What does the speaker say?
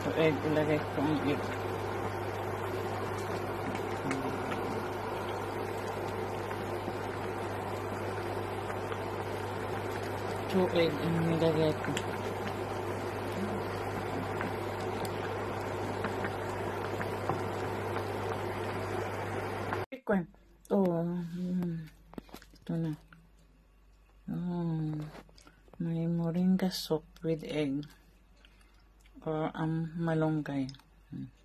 So, egg, ilagay ko ang egg. Two egg ang nilagay ko. Ito na. May moringa soup with egg or malunggay.